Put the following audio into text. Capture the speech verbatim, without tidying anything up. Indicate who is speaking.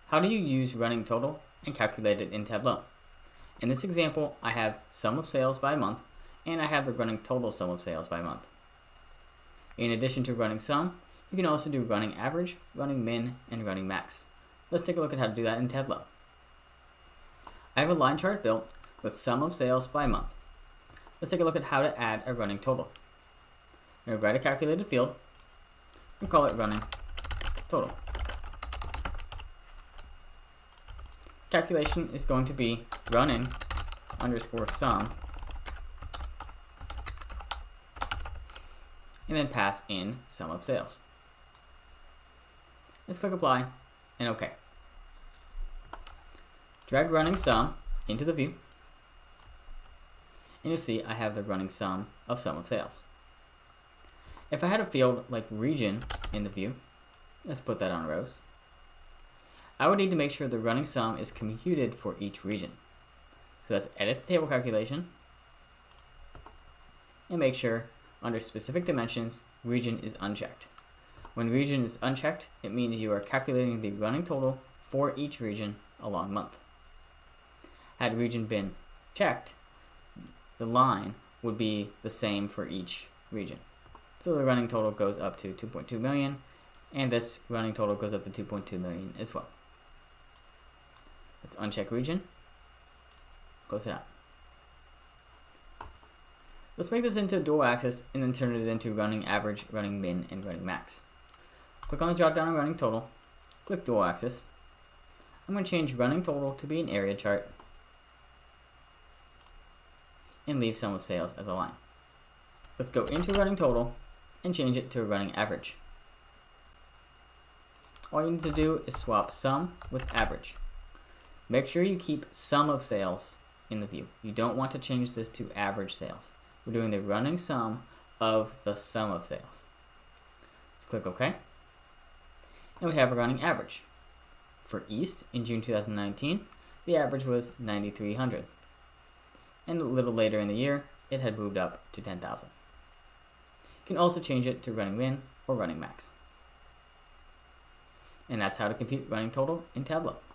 Speaker 1: How do you use running total and calculate it in Tableau? In this example, I have sum of sales by month, and I have the running total sum of sales by month. In addition to running sum, you can also do running average, running min, and running max. Let's take a look at how to do that in Tableau. I have a line chart built with sum of sales by month. Let's take a look at how to add a running total. I'm going to write a calculated field and call it running total. Calculation is going to be running underscore sum and then pass in sum of sales. Let's click apply and OK. Drag running sum into the view and you'll see I have the running sum of sum of sales. If I had a field like region in the view, let's put that on rows, I would need to make sure the running sum is computed for each region. So let's edit the table calculation and make sure under specific dimensions, region is unchecked. When region is unchecked, it means you are calculating the running total for each region along month. Had region been checked, the line would be the same for each region. So the running total goes up to two point two million, and this running total goes up to two point two million as well. Let's uncheck region, close it out. Let's make this into a dual axis and then turn it into running average, running min, and running max. Click on the drop down on running total, click dual axis. I'm going to change running total to be an area chart and leave sum of sales as a line. Let's go into running total and change it to a running average. All you need to do is swap sum with average. Make sure you keep sum of sales in the view. You don't want to change this to average sales. We're doing the running sum of the sum of sales. Let's click OK. And we have a running average. For East in June two thousand nineteen, the average was ninety-three hundred. And a little later in the year, it had moved up to ten thousand. You can also change it to running min or running max. And that's how to compute running total in Tableau.